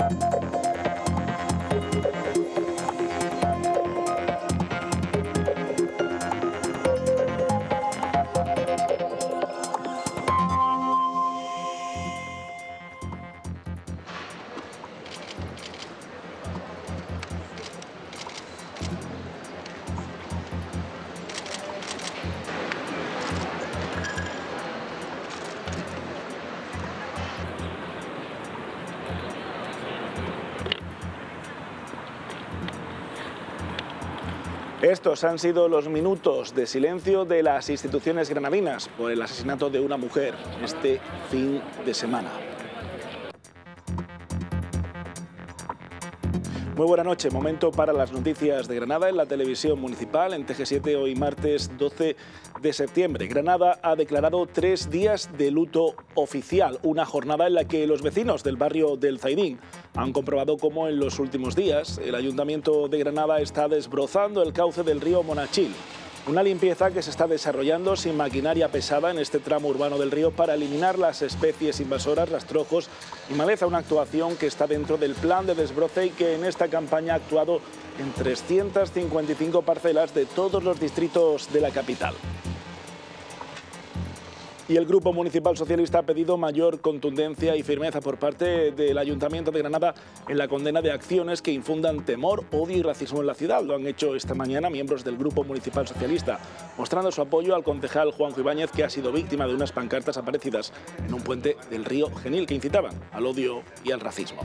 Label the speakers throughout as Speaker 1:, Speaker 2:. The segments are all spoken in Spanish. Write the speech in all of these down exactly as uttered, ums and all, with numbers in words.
Speaker 1: Estos han sido los minutos de silencio de las instituciones granadinas por el asesinato de una mujer este fin de semana. Muy buena noche, momento para las noticias de Granada en la televisión municipal en T G siete hoy martes doce de septiembre. Granada ha declarado tres días de luto oficial, una jornada en la que los vecinos del barrio del Zaidín han comprobado cómo en los últimos días el Ayuntamiento de Granada está desbrozando el cauce del río Monachil. Una limpieza que se está desarrollando sin maquinaria pesada en este tramo urbano del río para eliminar las especies invasoras, rastrojos y maleza, una actuación que está dentro del plan de desbroce y que en esta campaña ha actuado en trescientas cincuenta y cinco parcelas de todos los distritos de la capital. Y el Grupo Municipal Socialista ha pedido mayor contundencia y firmeza por parte del Ayuntamiento de Granada en la condena de acciones que infundan temor, odio y racismo en la ciudad. Lo han hecho esta mañana miembros del Grupo Municipal Socialista, mostrando su apoyo al concejal Juanjo Ibáñez, que ha sido víctima de unas pancartas aparecidas en un puente del río Genil que incitaban al odio y al racismo.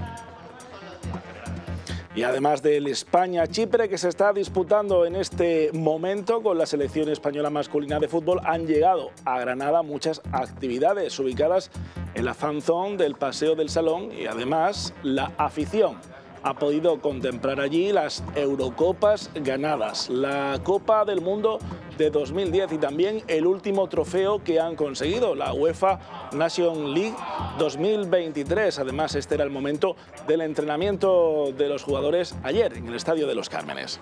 Speaker 1: Y además del España-Chipre que se está disputando en este momento con la selección española masculina de fútbol, han llegado a Granada muchas actividades ubicadas en la fan zone del Paseo del Salón y además la afición ha podido contemplar allí las Eurocopas ganadas, la Copa del Mundo de dos mil diez y también el último trofeo que han conseguido, la UEFA Nation League dos mil veintitrés. Además, este era el momento del entrenamiento de los jugadores ayer en el Estadio de los Cármenes.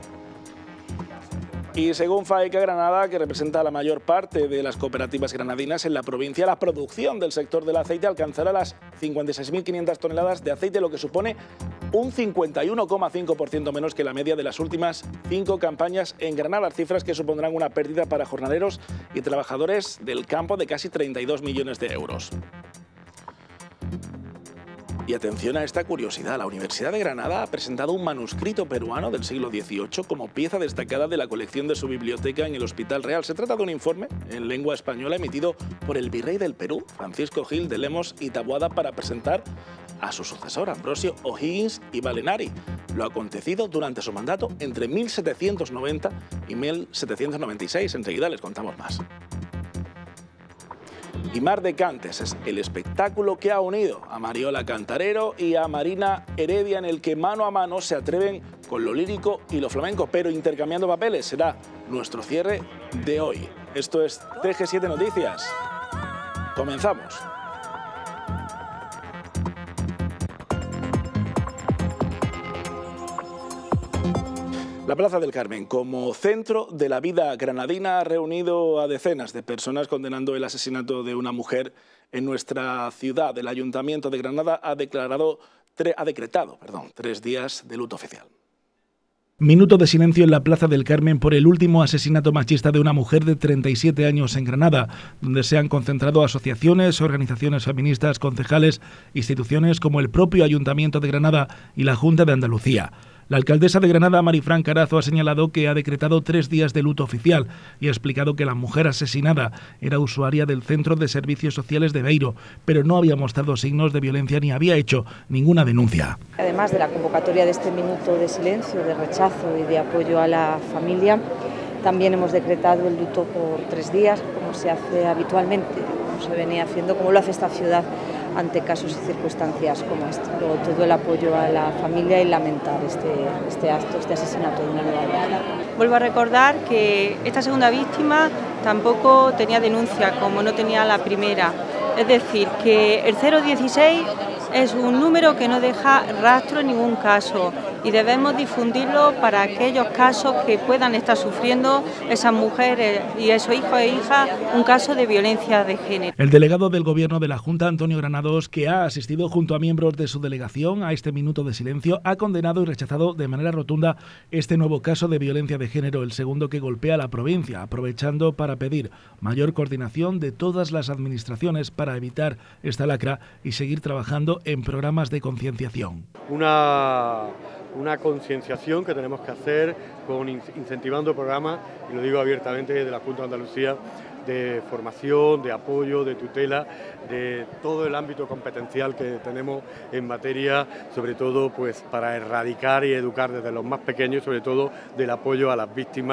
Speaker 1: Y según FAECA Granada, que representa la mayor parte de las cooperativas granadinas en la provincia, la producción del sector del aceite alcanzará las cincuenta y seis mil quinientas toneladas de aceite, lo que supone un cincuenta y uno coma cinco por ciento menos que la media de las últimas cinco campañas en Granada, cifras que supondrán una pérdida para jornaleros y trabajadores del campo de casi treinta y dos millones de euros. Y atención a esta curiosidad, la Universidad de Granada ha presentado un manuscrito peruano del siglo dieciocho como pieza destacada de la colección de su biblioteca en el Hospital Real. Se trata de un informe en lengua española emitido por el virrey del Perú, Francisco Gil de Lemos y Taboada, para presentar a su sucesor, Ambrosio O'Higgins y Valenari, lo acontecido durante su mandato entre mil setecientos noventa y mil setecientos noventa y seis. Enseguida les contamos más. Y Mar de Cantes es el espectáculo que ha unido a Mariola Cantarero y a Marina Heredia, en el que mano a mano se atreven con lo lírico y lo flamenco, pero intercambiando papeles. Será nuestro cierre de hoy. Esto es T G siete Noticias. Comenzamos. La Plaza del Carmen, como centro de la vida granadina, ha reunido a decenas de personas condenando el asesinato de una mujer en nuestra ciudad. El Ayuntamiento de Granada ha, declarado, ha decretado perdón, tres días de luto oficial. Minuto de silencio en la Plaza del Carmen por el último asesinato machista de una mujer de treinta y siete años en Granada, donde se han concentrado asociaciones, organizaciones feministas, concejales, instituciones como el propio Ayuntamiento de Granada y la Junta de Andalucía. La alcaldesa de Granada, Marifran Carazo, ha señalado que ha decretado tres días de luto oficial y ha explicado que la mujer asesinada era usuaria del Centro de Servicios Sociales de Beiro, pero no había mostrado signos de violencia ni había hecho ninguna denuncia.
Speaker 2: Además de la convocatoria de este minuto de silencio, de rechazo y de apoyo a la familia, también hemos decretado el luto por tres días, como se hace habitualmente, como se venía haciendo, como lo hace esta ciudad ante casos y circunstancias como este. Luego, todo el apoyo a la familia y lamentar este, este acto, este asesinato de una nueva vida.
Speaker 3: Vuelvo a recordar que esta segunda víctima tampoco tenía denuncia, como no tenía la primera. Es decir, que el cero dieciséis es un número que no deja rastro en ningún caso y debemos difundirlo para aquellos casos que puedan estar sufriendo esas mujeres y esos hijos e hijas un caso de violencia de género.
Speaker 1: El delegado del Gobierno de la Junta, Antonio Granados, que ha asistido junto a miembros de su delegación a este minuto de silencio, ha condenado y rechazado de manera rotunda este nuevo caso de violencia de género, el segundo que golpea a la provincia, aprovechando para pedir mayor coordinación de todas las administraciones para evitar esta lacra y seguir trabajando en programas de concienciación.
Speaker 4: Una, una concienciación que tenemos que hacer con incentivando programas, y lo digo abiertamente desde la Junta de Andalucía, de formación, de apoyo, de tutela, de todo el ámbito competencial que tenemos en materia, sobre todo pues para erradicar y educar desde los más pequeños, sobre todo del apoyo a las víctimas.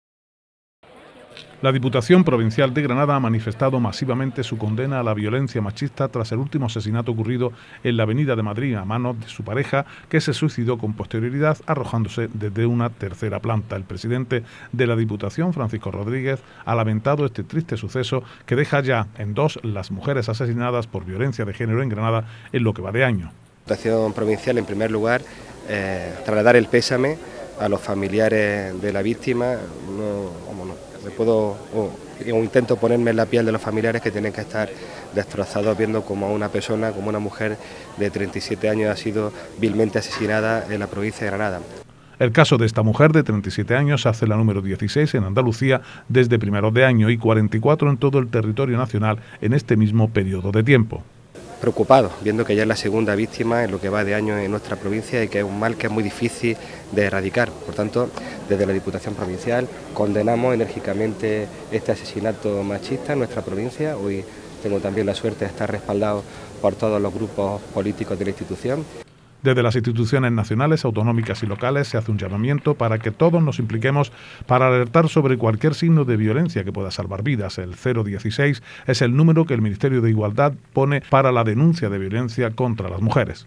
Speaker 5: La Diputación Provincial de Granada ha manifestado masivamente su condena a la violencia machista tras el último asesinato ocurrido en la Avenida de Madrid a manos de su pareja, que se suicidó con posterioridad arrojándose desde una tercera planta. El presidente de la Diputación, Francisco Rodríguez, ha lamentado este triste suceso que deja ya en dos las mujeres asesinadas por violencia de género en Granada en lo que va de año.
Speaker 6: La Diputación Provincial, en primer lugar, eh, trasladar el pésame a los familiares de la víctima. No, como no. Me puedo, o, o intento ponerme en la piel de los familiares que tienen que estar destrozados viendo como una persona, como una mujer de treinta y siete años ha sido vilmente asesinada en la provincia de Granada.
Speaker 5: El caso de esta mujer de treinta y siete años hace la número dieciséis en Andalucía desde primeros de año y cuarenta y cuatro en todo el territorio nacional en este mismo periodo de tiempo.
Speaker 6: Preocupado, viendo que ya es la segunda víctima en lo que va de año en nuestra provincia y que es un mal que es muy difícil de erradicar. Por tanto, desde la Diputación Provincial condenamos enérgicamente este asesinato machista en nuestra provincia. Hoy tengo también la suerte de estar respaldado por todos los grupos políticos de la institución.
Speaker 5: Desde las instituciones nacionales, autonómicas y locales se hace un llamamiento para que todos nos impliquemos para alertar sobre cualquier signo de violencia que pueda salvar vidas. El cero dieciséis es el número que el Ministerio de Igualdad pone para la denuncia de violencia contra las mujeres.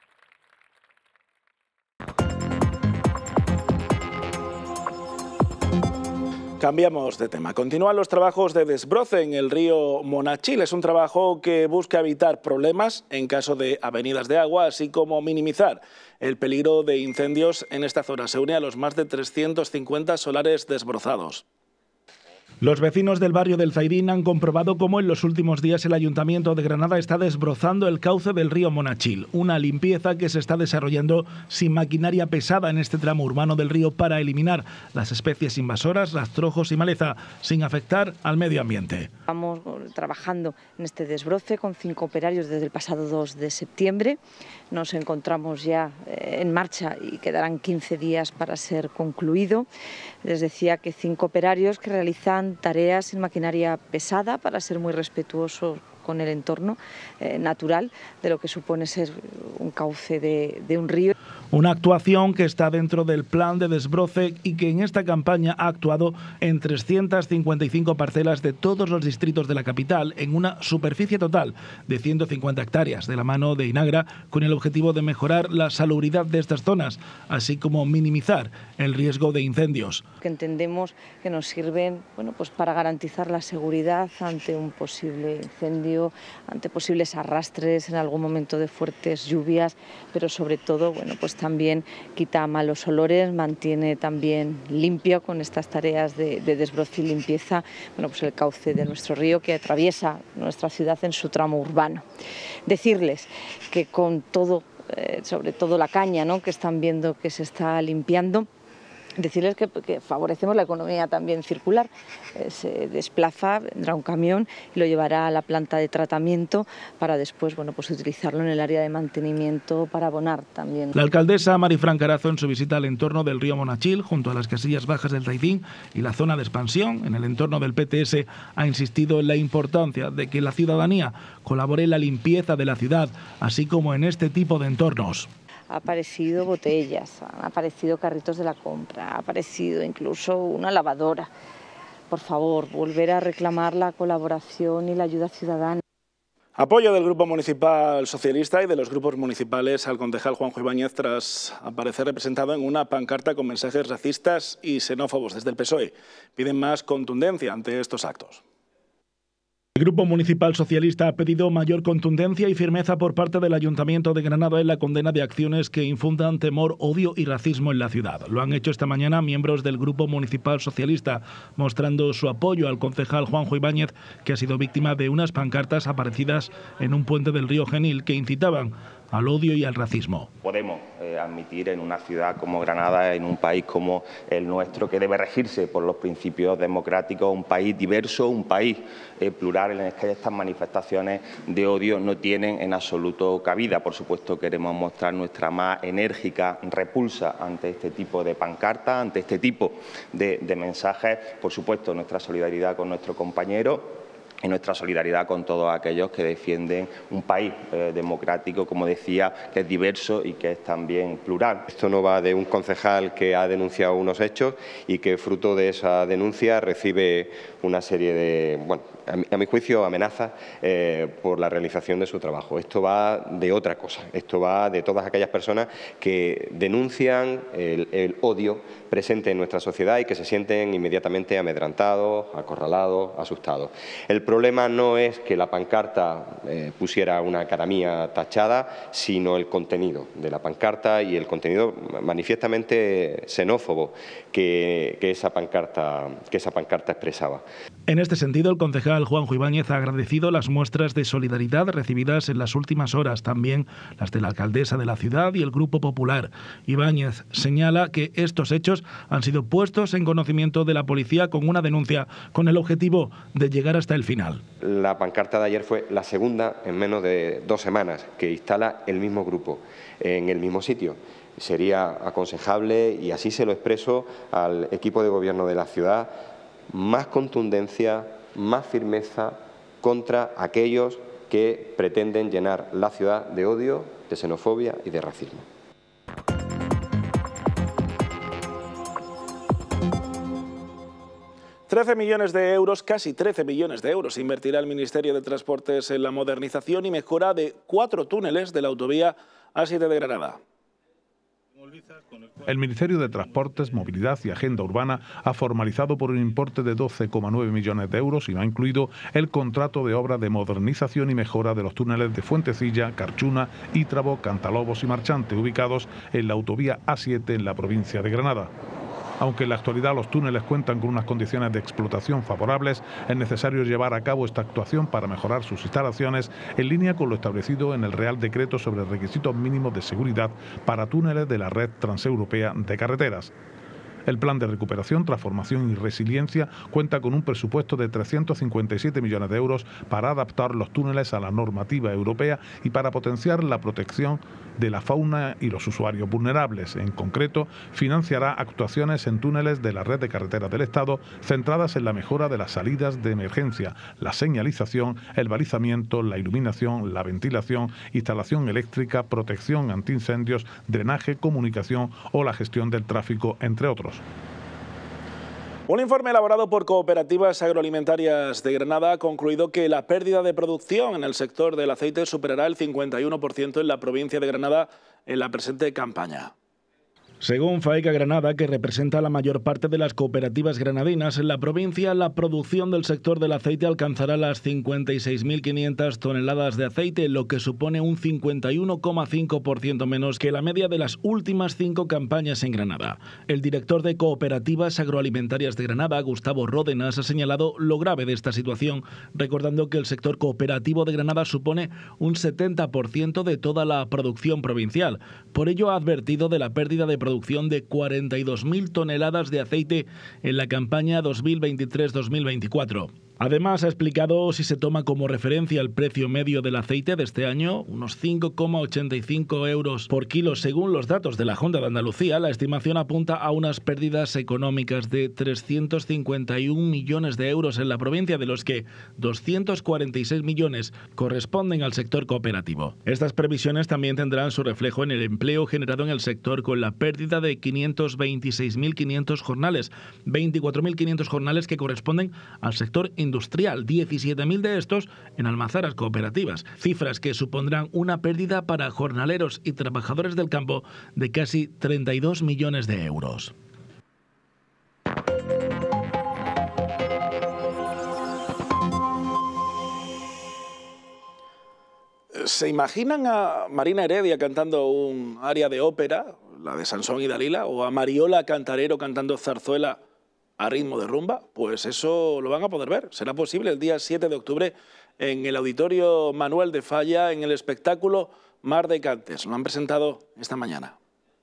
Speaker 1: Cambiamos de tema. Continúan los trabajos de desbroce en el río Monachil. Es un trabajo que busca evitar problemas en caso de avenidas de agua, así como minimizar el peligro de incendios en esta zona. Se une a los más de trescientos cincuenta solares desbrozados. Los vecinos del barrio del Zaidín han comprobado cómo en los últimos días el Ayuntamiento de Granada está desbrozando el cauce del río Monachil, una limpieza que se está desarrollando sin maquinaria pesada en este tramo urbano del río para eliminar las especies invasoras, rastrojos y maleza, sin afectar al medio ambiente.
Speaker 2: Estamos trabajando en este desbroce con cinco operarios desde el pasado dos de septiembre. Nos encontramos ya en marcha y quedarán quince días para ser concluido. Les decía que cinco operarios que realizan tareas sin maquinaria pesada para ser muy respetuosos con el entorno eh, natural de lo que supone ser un cauce de, de un río.
Speaker 1: Una actuación que está dentro del plan de desbroce y que en esta campaña ha actuado en trescientas cincuenta y cinco parcelas de todos los distritos de la capital en una superficie total de ciento cincuenta hectáreas de la mano de Inagra, con el objetivo de mejorar la salubridad de estas zonas, así como minimizar el riesgo de incendios.
Speaker 2: Que entendemos que nos sirven bueno, pues para garantizar la seguridad ante un posible incendio, ante posibles arrastres en algún momento de fuertes lluvias, pero sobre todo bueno, pues también quita malos olores, mantiene también limpio con estas tareas de, de desbroce y limpieza bueno, pues el cauce de nuestro río que atraviesa nuestra ciudad en su tramo urbano. Decirles que con todo, eh, sobre todo la caña, ¿no? que están viendo que se está limpiando, decirles que, que favorecemos la economía también circular. Eh, se desplaza, vendrá un camión y lo llevará a la planta de tratamiento para después bueno, pues utilizarlo en el área de mantenimiento para abonar también.
Speaker 1: La alcaldesa Marifran Carazo, en su visita al entorno del río Monachil, junto a las casillas bajas del Zaidín y la zona de expansión en el entorno del P T S, ha insistido en la importancia de que la ciudadanía colabore en la limpieza de la ciudad, así como en este tipo de entornos.
Speaker 2: Ha aparecido botellas, han aparecido carritos de la compra, ha aparecido incluso una lavadora. Por favor, volver a reclamar la colaboración y la ayuda ciudadana.
Speaker 1: Apoyo del Grupo Municipal Socialista y de los grupos municipales al concejal Juanjo Ibáñez tras aparecer representado en una pancarta con mensajes racistas y xenófobos. Desde el P S O E piden más contundencia ante estos actos. El Grupo Municipal Socialista ha pedido mayor contundencia y firmeza por parte del Ayuntamiento de Granada en la condena de acciones que infundan temor, odio y racismo en la ciudad. Lo han hecho esta mañana miembros del Grupo Municipal Socialista, mostrando su apoyo al concejal Juanjo Ibáñez, que ha sido víctima de unas pancartas aparecidas en un puente del río Genil que incitaban al odio y al racismo.
Speaker 7: Podemos eh, admitir en una ciudad como Granada, en un país como el nuestro, que debe regirse por los principios democráticos, un país diverso, un país eh, plural, en el que estas manifestaciones de odio no tienen en absoluto cabida. Por supuesto, queremos mostrar nuestra más enérgica repulsa ante este tipo de pancartas, ante este tipo de, de mensajes. Por supuesto, nuestra solidaridad con nuestro compañero y nuestra solidaridad con todos aquellos que defienden un país eh, democrático, como decía, que es diverso y que es también plural.
Speaker 8: Esto no va de un concejal que ha denunciado unos hechos y que fruto de esa denuncia recibe una serie de, bueno, a mi, a mi juicio, amenazas eh, por la realización de su trabajo. Esto va de otra cosa. Esto va de todas aquellas personas que denuncian el, el odio presente en nuestra sociedad y que se sienten inmediatamente amedrentados, acorralados, asustados. El El problema no es que la pancarta eh, pusiera una cara mía tachada, sino el contenido de la pancarta y el contenido manifiestamente xenófobo que, que, esa pancarta, que esa pancarta expresaba.
Speaker 1: En este sentido, el concejal Juanjo Ibáñez ha agradecido las muestras de solidaridad recibidas en las últimas horas, también las de la alcaldesa de la ciudad y el Grupo Popular. Ibáñez señala que estos hechos han sido puestos en conocimiento de la policía con una denuncia con el objetivo de llegar hasta el final.
Speaker 8: La pancarta de ayer fue la segunda en menos de dos semanas que instala el mismo grupo en el mismo sitio. Sería aconsejable, y así se lo expreso al equipo de gobierno de la ciudad, más contundencia, más firmeza contra aquellos que pretenden llenar la ciudad de odio, de xenofobia y de racismo.
Speaker 1: trece millones de euros, casi trece millones de euros, invertirá el Ministerio de Transportes en la modernización y mejora de cuatro túneles de la autovía A siete de Granada.
Speaker 5: El Ministerio de Transportes, Movilidad y Agenda Urbana ha formalizado por un importe de doce coma nueve millones de euros y no ha incluido el contrato de obra de modernización y mejora de los túneles de Fuentecilla, Carchuna, Ítrabo, Cantalobos y Marchante, ubicados en la autovía A siete en la provincia de Granada. Aunque en la actualidad los túneles cuentan con unas condiciones de explotación favorables, es necesario llevar a cabo esta actuación para mejorar sus instalaciones en línea con lo establecido en el Real Decreto sobre requisitos mínimos de seguridad para túneles de la red transeuropea de carreteras. El Plan de Recuperación, Transformación y Resiliencia cuenta con un presupuesto de trescientos cincuenta y siete millones de euros para adaptar los túneles a la normativa europea y para potenciar la protección de la fauna y los usuarios vulnerables. En concreto, financiará actuaciones en túneles de la red de carreteras del Estado centradas en la mejora de las salidas de emergencia, la señalización, el balizamiento, la iluminación, la ventilación, instalación eléctrica, protección antiincendios, drenaje, comunicación o la gestión del tráfico, entre otros.
Speaker 1: Un informe elaborado por Cooperativas Agroalimentarias de Granada ha concluido que la pérdida de producción en el sector del aceite superará el cincuenta y uno por ciento en la provincia de Granada en la presente campaña. Según FAECA Granada, que representa la mayor parte de las cooperativas granadinas, en la provincia la producción del sector del aceite alcanzará las cincuenta y seis mil quinientas toneladas de aceite, lo que supone un cincuenta y uno coma cinco por ciento menos que la media de las últimas cinco campañas en Granada. El director de Cooperativas Agroalimentarias de Granada, Gustavo Ródenas, ha señalado lo grave de esta situación, recordando que el sector cooperativo de Granada supone un setenta por ciento de toda la producción provincial. Por ello ha advertido de la pérdida de producción producción de cuarenta y dos mil toneladas de aceite en la campaña dos mil veintitrés dos mil veinticuatro. Además, ha explicado, si se toma como referencia el precio medio del aceite de este año, unos cinco coma ochenta y cinco euros por kilo según los datos de la Junta de Andalucía, la estimación apunta a unas pérdidas económicas de trescientos cincuenta y un millones de euros en la provincia, de los que doscientos cuarenta y seis millones corresponden al sector cooperativo. Estas previsiones también tendrán su reflejo en el empleo generado en el sector, con la pérdida de quinientos veintiséis mil quinientos jornales, veinticuatro mil quinientos jornales que corresponden al sector industrial. industrial, diecisiete mil de estos en almazaras cooperativas, cifras que supondrán una pérdida para jornaleros y trabajadores del campo de casi treinta y dos millones de euros. ¿Se imaginan a Marina Heredia cantando un aria de ópera, la de Sansón y Dalila, o a Mariola Cantarero cantando zarzuela a ritmo de rumba? Pues eso lo van a poder ver. Será posible el día siete de octubre en el Auditorio Manuel de Falla, en el espectáculo Mar de Cantes. Lo han presentado esta mañana.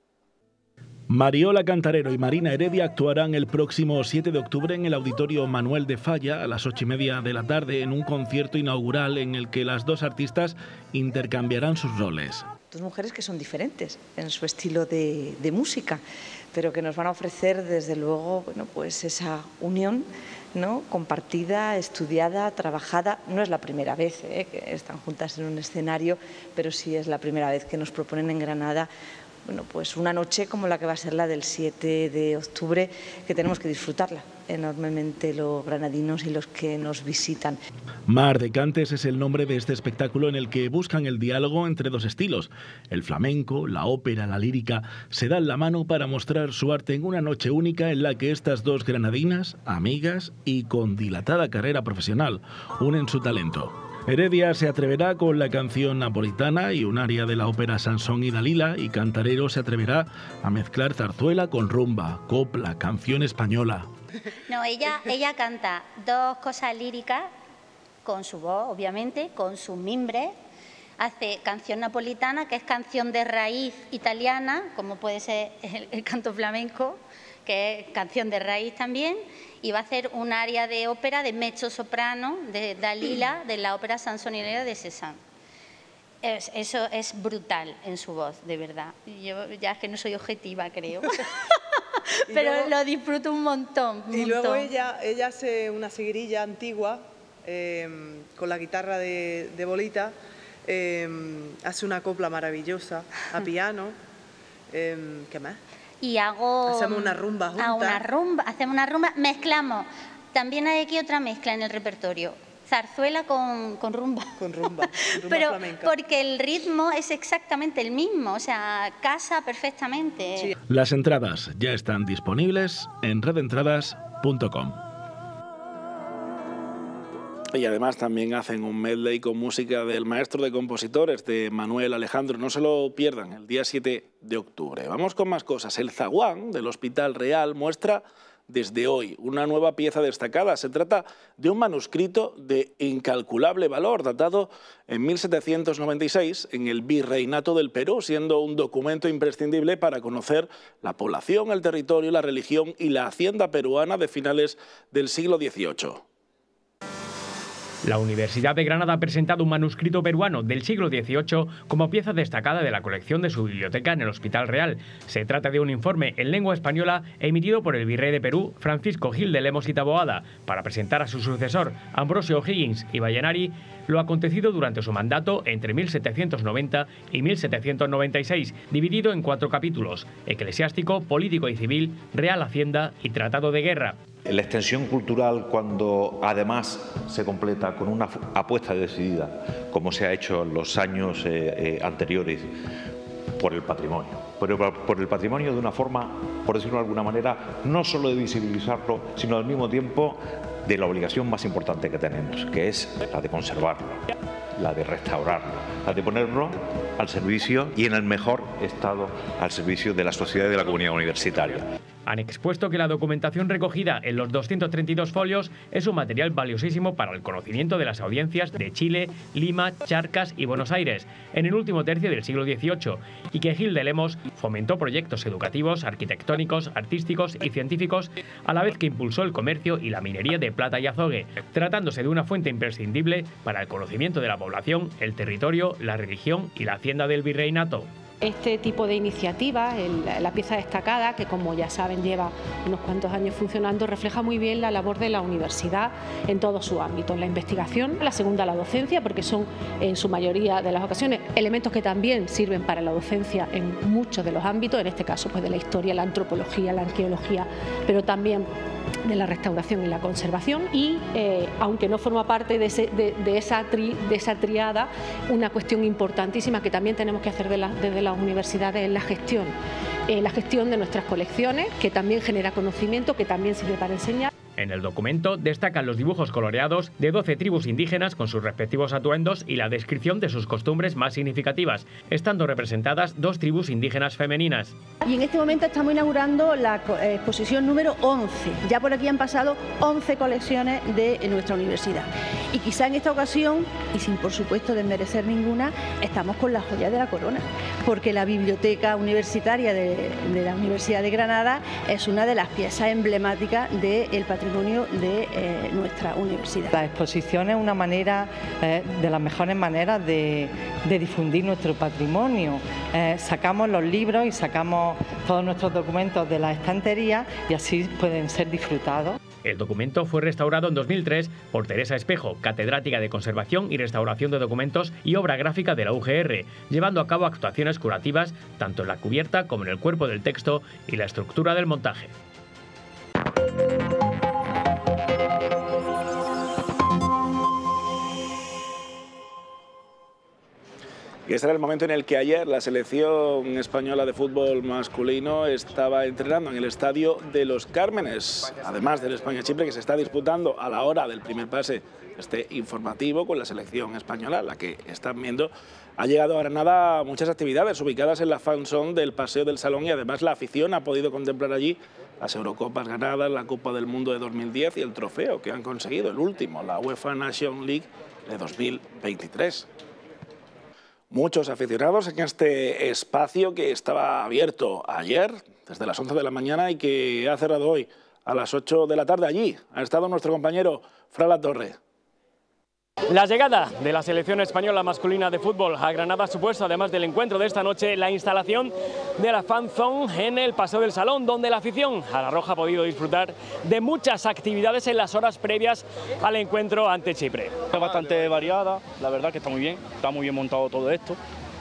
Speaker 1: Mariola Cantarero y Marina Heredia actuarán el próximo siete de octubre en el Auditorio Manuel de Falla a las ocho y media de la tarde en un concierto inaugural en el que las dos artistas intercambiarán sus roles.
Speaker 2: Dos mujeres que son diferentes en su estilo de, de música, pero que nos van a ofrecer desde luego, bueno, pues esa unión, ¿no?, compartida, estudiada, trabajada. No es la primera vez ¿eh? que están juntas en un escenario, pero sí es la primera vez que nos proponen en Granada, bueno, pues una noche como la que va a ser la del siete de octubre, que tenemos que disfrutarla enormemente los granadinos y los que nos visitan.
Speaker 1: Mar de Cantes es el nombre de este espectáculo en el que buscan el diálogo entre dos estilos. El flamenco, la ópera, la lírica se dan la mano para mostrar su arte en una noche única en la que estas dos granadinas, amigas y con dilatada carrera profesional, unen su talento. Heredia se atreverá con la canción napolitana y un aria de la ópera Sansón y Dalila, y Cantarero se atreverá a mezclar zarzuela con rumba, copla, canción española.
Speaker 9: No, ella, ella canta dos cosas líricas con su voz, obviamente, con sus mimbres. Hace canción napolitana, que es canción de raíz italiana, como puede ser el, el canto flamenco, que es canción de raíz también, y va a hacer un aria de ópera de mezzo soprano de Dalila, de la ópera Sansón y Dalila de Cézanne. Es, eso es brutal en su voz, de verdad. Yo ya es que no soy objetiva, creo. Pero luego, lo disfruto un montón. Un
Speaker 10: y
Speaker 9: montón.
Speaker 10: luego ella, ella hace una seguirilla antigua eh, con la guitarra de, de bolita, eh, hace una copla maravillosa a piano. Eh, ¿Qué más?
Speaker 9: Y hago...
Speaker 10: Hacemos una rumba juntas.
Speaker 9: Una rumba, hacemos una rumba, mezclamos. También hay aquí otra mezcla en el repertorio. Zarzuela con, con rumba.
Speaker 10: Con rumba, rumba
Speaker 9: Pero
Speaker 10: flamenca.
Speaker 9: Porque el ritmo es exactamente el mismo, o sea, casa perfectamente.
Speaker 10: Sí.
Speaker 1: Las entradas ya están disponibles en red entradas punto com. Y además también hacen un medley con música del maestro de compositores, de Manuel Alejandro. No se lo pierdan, el día siete de octubre. Vamos con más cosas. El zaguán del Hospital Real muestra desde hoy una nueva pieza destacada. Se trata de un manuscrito de incalculable valor, datado en mil setecientos noventa y seis en el Virreinato del Perú, siendo un documento imprescindible para conocer la población, el territorio, la religión y la hacienda peruana de finales del siglo dieciocho.
Speaker 11: La Universidad de Granada ha presentado un manuscrito peruano del siglo dieciocho como pieza destacada de la colección de su biblioteca en el Hospital Real. Se trata de un informe en lengua española emitido por el virrey de Perú, Francisco Gil de Lemos y Taboada, para presentar a su sucesor, Ambrosio O'Higgins y Vallenari, lo acontecido durante su mandato entre mil setecientos noventa y mil setecientos noventa y seis, dividido en cuatro capítulos: eclesiástico, político y civil, real hacienda y tratado de guerra.
Speaker 12: La extensión cultural, cuando además se completa con una apuesta decidida, como se ha hecho en los años eh, eh, anteriores, por el patrimonio, pero por el patrimonio de una forma, por decirlo de alguna manera, no solo de visibilizarlo, sino al mismo tiempo de la obligación más importante que tenemos, que es la de conservarlo, la de restaurarlo, la de ponerlo al servicio y en el mejor estado al servicio de la sociedad y de la comunidad universitaria.
Speaker 11: Han expuesto que la documentación recogida en los doscientos treinta y dos folios es un material valiosísimo para el conocimiento de las audiencias de Chile, Lima, Charcas y Buenos Aires en el último tercio del siglo dieciocho, y que Gil de Lemos fomentó proyectos educativos, arquitectónicos, artísticos y científicos, a la vez que impulsó el comercio y la minería de plata y azogue, tratándose de una fuente imprescindible para el conocimiento de la población, el territorio, la religión y la hacienda del virreinato.
Speaker 13: Este tipo de iniciativas, la pieza destacada, que como ya saben lleva unos cuantos años funcionando, refleja muy bien la labor de la universidad en todos sus ámbitos: la investigación, la segunda la docencia, porque son en su mayoría de las ocasiones elementos que también sirven para la docencia en muchos de los ámbitos, en este caso pues de la historia, la antropología, la arqueología, pero también de la restauración y la conservación, y eh, aunque no forma parte de, ese, de, de, esa tri, de esa triada, una cuestión importantísima que también tenemos que hacer de la, desde las universidades es la gestión, eh, la gestión de nuestras colecciones, que también genera conocimiento, que también sirve para enseñar.
Speaker 11: En el documento destacan los dibujos coloreados de doce tribus indígenas con sus respectivos atuendos y la descripción de sus costumbres más significativas, estando representadas dos tribus indígenas femeninas.
Speaker 14: Y en este momento estamos inaugurando la exposición número once. Ya por aquí han pasado once colecciones de nuestra universidad. Y quizá en esta ocasión, y sin por supuesto desmerecer ninguna, estamos con la joya de la corona, porque la biblioteca universitaria de, de la Universidad de Granada es una de las piezas emblemáticas del patrimonio de eh, nuestra universidad.
Speaker 15: La exposición es una manera, eh, de las mejores maneras de, de difundir nuestro patrimonio. Eh, sacamos los libros y sacamos todos nuestros documentos de la estantería y así pueden ser disfrutados.
Speaker 11: El documento fue restaurado en dos mil tres por Teresa Espejo, catedrática de Conservación y Restauración de Documentos y Obra Gráfica de la U G R, llevando a cabo actuaciones curativas tanto en la cubierta como en el cuerpo del texto y la estructura del montaje.
Speaker 1: Y este era el momento en el que ayer la selección española de fútbol masculino estaba entrenando en el Estadio de los Cármenes, además del España-Chipre que se está disputando a la hora del primer pase este informativo con la selección española, la que están viendo. Ha llegado a Granada muchas actividades ubicadas en la fan zone del Paseo del Salón y además la afición ha podido contemplar allí las Eurocopas ganadas, la Copa del Mundo de dos mil diez y el trofeo que han conseguido, el último, la UEFA Nations League de dos mil veintitrés. Muchos aficionados en este espacio que estaba abierto ayer desde las once de la mañana y que ha cerrado hoy a las ocho de la tarde. Allí ha estado nuestro compañero Fran Latorre.
Speaker 16: La llegada de la selección española masculina de fútbol a Granada ha supuesto, además del encuentro de esta noche, la instalación de la fan zone en el Paseo del Salón, donde la afición a la roja ha podido disfrutar de muchas actividades en las horas previas al encuentro ante Chipre.
Speaker 17: Es bastante variada, la verdad que está muy bien, está muy bien montado todo esto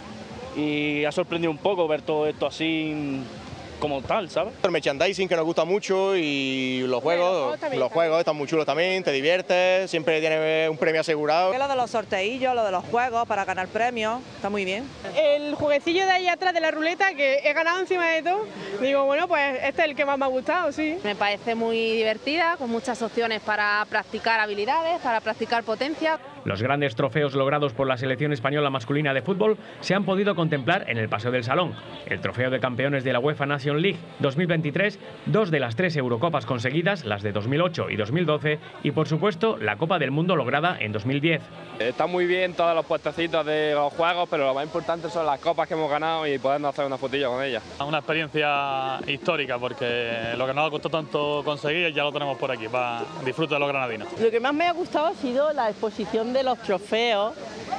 Speaker 17: y ha sorprendido un poco ver todo esto así como tal, ¿sabes?
Speaker 18: El merchandising que nos gusta mucho y los juegos, bueno, los juegos están muy chulos también, te diviertes, siempre tienes un premio asegurado.
Speaker 19: Lo de los sorteillos, lo de los juegos para ganar premios, está muy bien.
Speaker 20: El jueguecillo de ahí atrás de la ruleta, que he ganado encima de todo, digo, bueno, pues este es el que más me ha gustado, sí.
Speaker 21: Me parece muy divertida, con muchas opciones para practicar habilidades, para practicar potencia.
Speaker 11: Los grandes trofeos logrados por la selección española masculina de fútbol se han podido contemplar en el Paseo del Salón. El trofeo de campeones de la UEFA Nations League dos mil veintitrés, dos de las tres Eurocopas conseguidas, las de dos mil ocho y dos mil doce, y por supuesto la Copa del Mundo lograda en dos mil diez.
Speaker 22: Está muy bien todos los puestecitos de los juegos, pero lo más importante son las copas que hemos ganado y podernos hacer una fotilla con ellas.
Speaker 23: Una experiencia histórica porque lo que nos ha costado tanto conseguir ya lo tenemos por aquí, para disfrutar de los granadinos.
Speaker 24: Lo que más me ha gustado ha sido la exposición de los trofeos,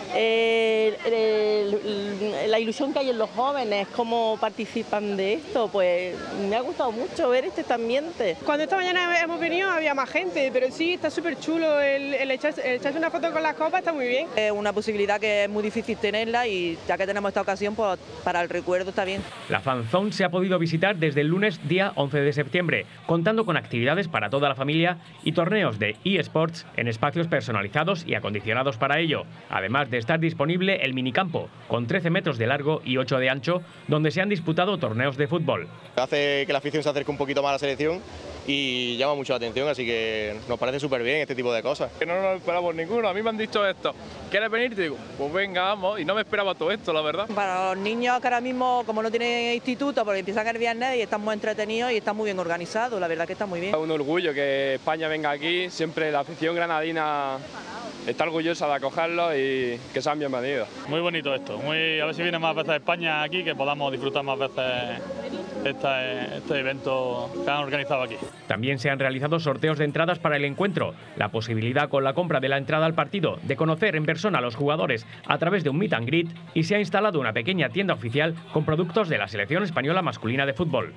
Speaker 24: eh, el, el, la ilusión que hay en los jóvenes, cómo participan de esto, pues me ha gustado mucho ver este ambiente.
Speaker 20: Cuando esta mañana hemos venido había más gente, pero sí, está súper chulo, el, el, echarse, el echarse una foto con las copas está muy bien.
Speaker 19: Es una posibilidad que es muy difícil tenerla y ya que tenemos esta ocasión, pues para el recuerdo está bien.
Speaker 11: La fan zone se ha podido visitar desde el lunes día once de septiembre, contando con actividades para toda la familia y torneos de eSports en espacios personalizados y acondicionados para ello, además de estar disponible el minicampo, con trece metros de largo y ocho de ancho, donde se han disputado torneos de fútbol.
Speaker 18: Hace que la afición se acerque un poquito más a la selección y llama mucho la atención, así que nos parece súper bien este tipo de cosas.
Speaker 22: Que no nos esperamos ninguno, a mí me han dicho esto, ¿quieres venir? Te digo, pues venga, vamos, y no me esperaba todo esto, la verdad.
Speaker 19: Para los niños que ahora mismo, como no tienen instituto, porque empiezan el viernes y están muy entretenidos y están muy bien organizados, la verdad que está muy bien.
Speaker 22: Es un orgullo que España venga aquí, siempre la afición granadina está orgullosa de acogerlos y que sean bienvenidos.
Speaker 23: Muy bonito esto, muy, a ver si viene más veces a España aquí, que podamos disfrutar más veces este, este evento que han organizado aquí.
Speaker 11: También se han realizado sorteos de entradas para el encuentro, la posibilidad con la compra de la entrada al partido de conocer en persona a los jugadores a través de un meet and greet y se ha instalado una pequeña tienda oficial con productos de la selección española masculina de fútbol.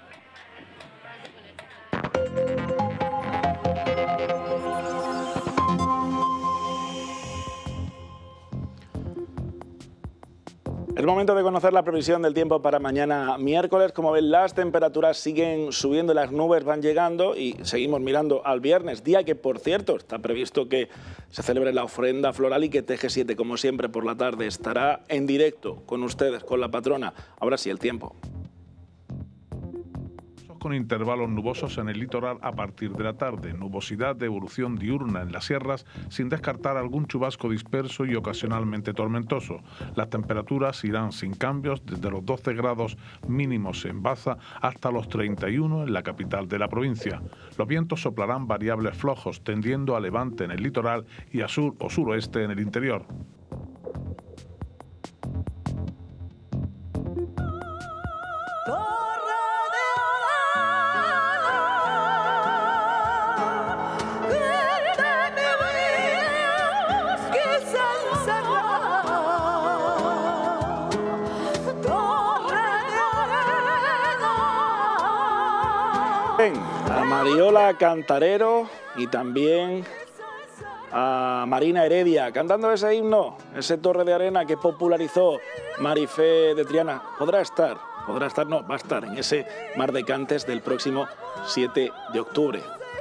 Speaker 1: Es momento de conocer la previsión del tiempo para mañana miércoles. Como ven, las temperaturas siguen subiendo, las nubes van llegando y seguimos mirando al viernes, día que, por cierto, está previsto que se celebre la ofrenda floral y que T G siete, como siempre, por la tarde estará en directo con ustedes, con la patrona. Ahora sí, el tiempo.
Speaker 5: con intervalos nubosos en el litoral a partir de la tarde, nubosidad de evolución diurna en las sierras, sin descartar algún chubasco disperso y ocasionalmente tormentoso. Las temperaturas irán sin cambios desde los doce grados mínimos en Baza hasta los treinta y uno en la capital de la provincia. Los vientos soplarán variables flojos, tendiendo a levante en el litoral y a sur o suroeste en el interior.
Speaker 1: A Mariola Cantarero y también a Marina Heredia cantando ese himno, ese Torre de Arena que popularizó Marifé de Triana. Podrá estar, podrá estar, no, va a estar en ese Mar de Cantes del próximo siete de octubre.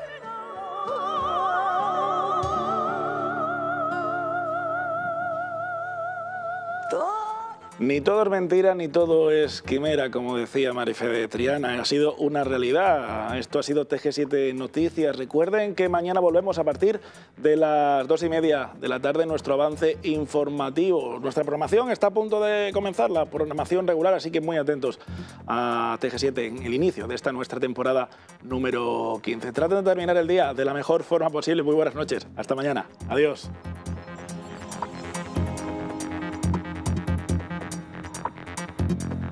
Speaker 1: Ni todo es mentira, ni todo es quimera, como decía Marifé de Triana. Ha sido una realidad. Esto ha sido T G siete Noticias. Recuerden que mañana volvemos a partir de las dos y media de la tarde, nuestro avance informativo. Nuestra programación está a punto de comenzar, la programación regular, así que muy atentos a T G siete en el inicio de esta nuestra temporada número quince. Traten de terminar el día de la mejor forma posible. Muy buenas noches. Hasta mañana. Adiós.
Speaker 3: Thank you.